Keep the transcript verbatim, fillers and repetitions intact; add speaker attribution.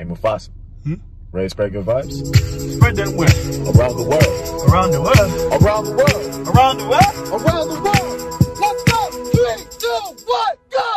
Speaker 1: Hey, Mufasa.
Speaker 2: Hmm?
Speaker 1: Ready to spread good vibes?
Speaker 2: Spread them where?
Speaker 1: Around the world.
Speaker 2: Around the world.
Speaker 1: Around the world.
Speaker 2: Around the world.
Speaker 1: Around the world. Let's go. Three, two, one, go.